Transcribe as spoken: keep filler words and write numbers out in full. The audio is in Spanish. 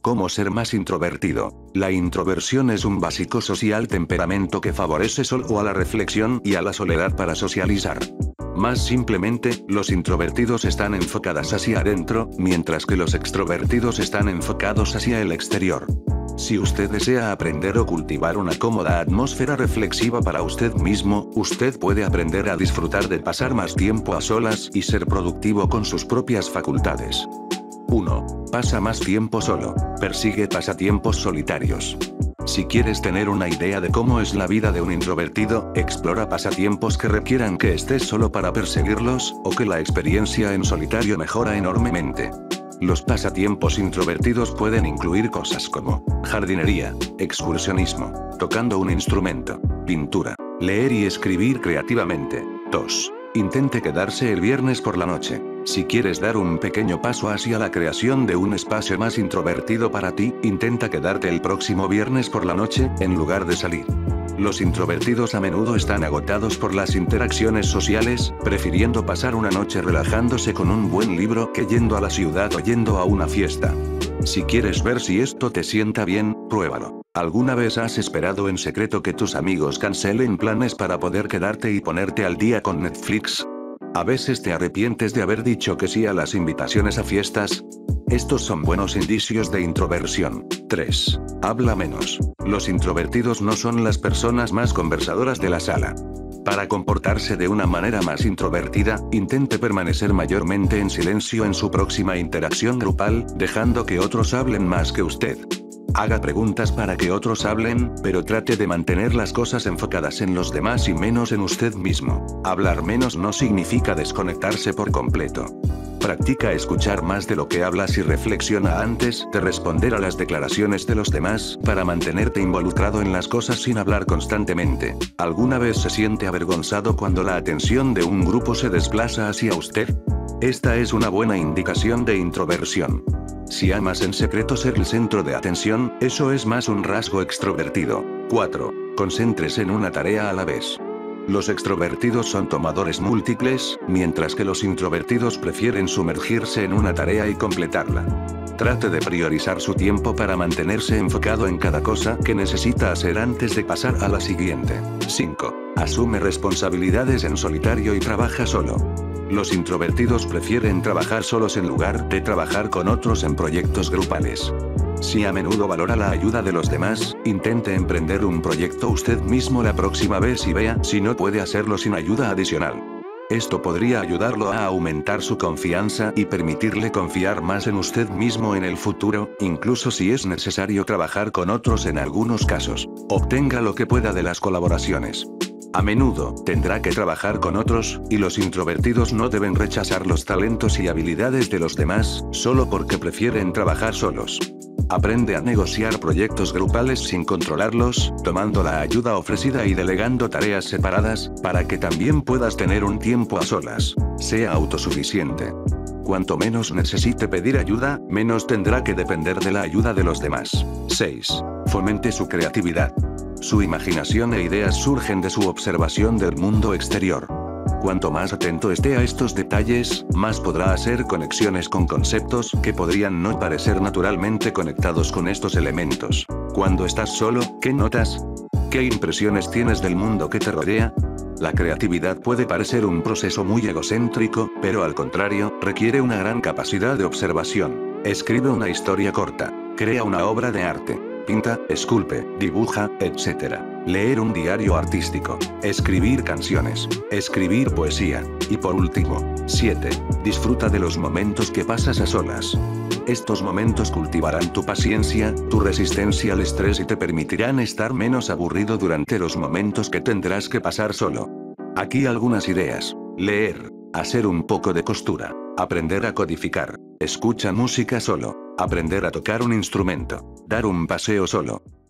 ¿Cómo ser más introvertido? La introversión es un básico social temperamento que favorece solo a la reflexión y a la soledad para socializar. Más simplemente, los introvertidos están enfocados hacia adentro, mientras que los extrovertidos están enfocados hacia el exterior. Si usted desea aprender o cultivar una cómoda atmósfera reflexiva para usted mismo, usted puede aprender a disfrutar de pasar más tiempo a solas y ser productivo con sus propias facultades. uno. Pasa más tiempo solo. Persigue pasatiempos solitarios. Si quieres tener una idea de cómo es la vida de un introvertido, explora pasatiempos que requieran que estés solo para perseguirlos, o que la experiencia en solitario mejora enormemente. Los pasatiempos introvertidos pueden incluir cosas como jardinería, excursionismo, tocando un instrumento, pintura, leer y escribir creativamente. dos. Intente quedarse el viernes por la noche. Si quieres dar un pequeño paso hacia la creación de un espacio más introvertido para ti, intenta quedarte el próximo viernes por la noche, en lugar de salir. Los introvertidos a menudo están agotados por las interacciones sociales, prefiriendo pasar una noche relajándose con un buen libro que yendo a la ciudad o yendo a una fiesta. Si quieres ver si esto te sienta bien, pruébalo. ¿Alguna vez has esperado en secreto que tus amigos cancelen planes para poder quedarte y ponerte al día con Netflix? ¿A veces te arrepientes de haber dicho que sí a las invitaciones a fiestas? Estos son buenos indicios de introversión. tres. Habla menos. Los introvertidos no son las personas más conversadoras de la sala. Para comportarse de una manera más introvertida, intente permanecer mayormente en silencio en su próxima interacción grupal, dejando que otros hablen más que usted. Haga preguntas para que otros hablen, pero trate de mantener las cosas enfocadas en los demás y menos en usted mismo. Hablar menos no significa desconectarse por completo. Practica escuchar más de lo que hablas y reflexiona antes de responder a las declaraciones de los demás, para mantenerte involucrado en las cosas sin hablar constantemente. ¿Alguna vez se siente avergonzado cuando la atención de un grupo se desplaza hacia usted? Esta es una buena indicación de introversión. Si amas en secreto ser el centro de atención, eso es más un rasgo extrovertido. cuatro. Concéntrese en una tarea a la vez. Los extrovertidos son tomadores múltiples, mientras que los introvertidos prefieren sumergirse en una tarea y completarla. Trate de priorizar su tiempo para mantenerse enfocado en cada cosa que necesita hacer antes de pasar a la siguiente. cinco. Asume responsabilidades en solitario y trabaja solo. Los introvertidos prefieren trabajar solos en lugar de trabajar con otros en proyectos grupales. Si a menudo valora la ayuda de los demás, intente emprender un proyecto usted mismo la próxima vez y vea si no puede hacerlo sin ayuda adicional. Esto podría ayudarlo a aumentar su confianza y permitirle confiar más en usted mismo en el futuro, incluso si es necesario trabajar con otros en algunos casos. Obtenga lo que pueda de las colaboraciones. A menudo, tendrá que trabajar con otros, y los introvertidos no deben rechazar los talentos y habilidades de los demás, solo porque prefieren trabajar solos. Aprende a negociar proyectos grupales sin controlarlos, tomando la ayuda ofrecida y delegando tareas separadas, para que también puedas tener un tiempo a solas. Sea autosuficiente. Cuanto menos necesite pedir ayuda, menos tendrá que depender de la ayuda de los demás. seis. Fomente su creatividad. Su imaginación e ideas surgen de su observación del mundo exterior. Cuanto más atento esté a estos detalles, más podrá hacer conexiones con conceptos que podrían no parecer naturalmente conectados con estos elementos. Cuando estás solo, ¿qué notas? ¿Qué impresiones tienes del mundo que te rodea? La creatividad puede parecer un proceso muy egocéntrico, pero al contrario, requiere una gran capacidad de observación. Escribe una historia corta. Crea una obra de arte. Pinta, esculpe, dibuja, etcétera. Leer un diario artístico. Escribir canciones. Escribir poesía. Y por último, siete. Disfruta de los momentos que pasas a solas. Estos momentos cultivarán tu paciencia, tu resistencia al estrés y te permitirán estar menos aburrido durante los momentos que tendrás que pasar solo. Aquí algunas ideas. Leer. Hacer un poco de costura. Aprender a codificar. Escucha música solo. Aprender a tocar un instrumento. Dar un paseo solo.